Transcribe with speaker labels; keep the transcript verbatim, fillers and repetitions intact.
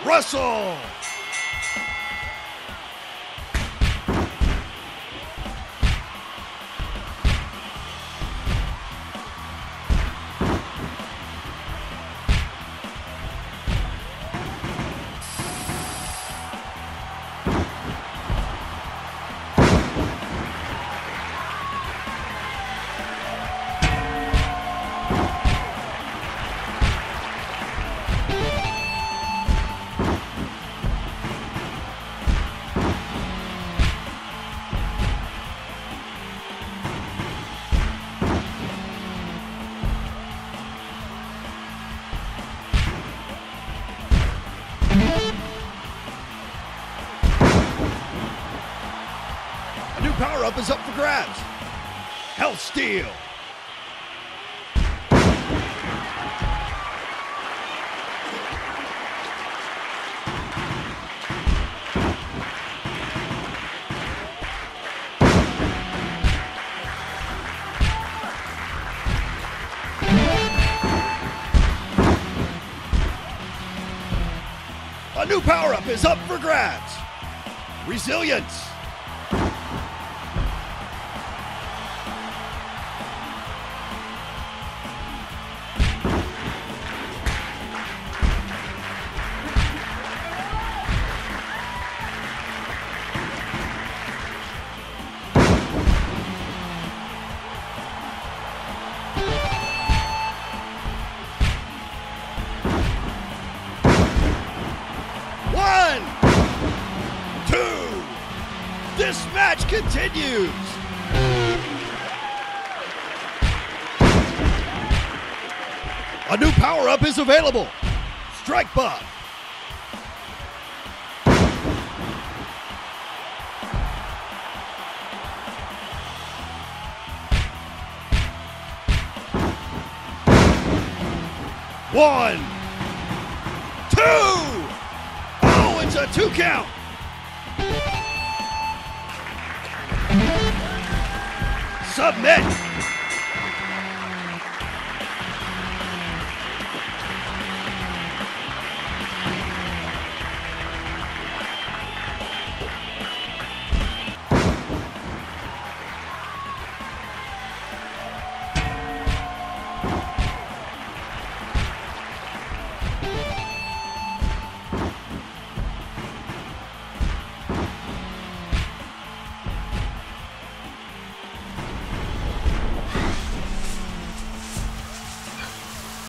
Speaker 1: Wrestle! A new power-up is up for grabs. Hell Steel. A new power-up is up for grabs. Resilience. One, two, this match continues. A new power-up is available. Strike buff. One, two. Oh, it's a two count. Submit.